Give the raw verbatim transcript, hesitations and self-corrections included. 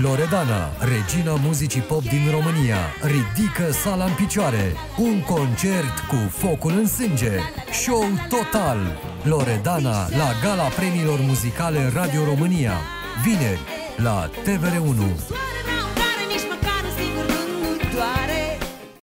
Loredana, regina muzicii pop din România, ridică sala în picioare. Un concert cu focul în sânge. Show total. Loredana la Gala Premiilor Muzicale Radio România. Vineri la T V R unu.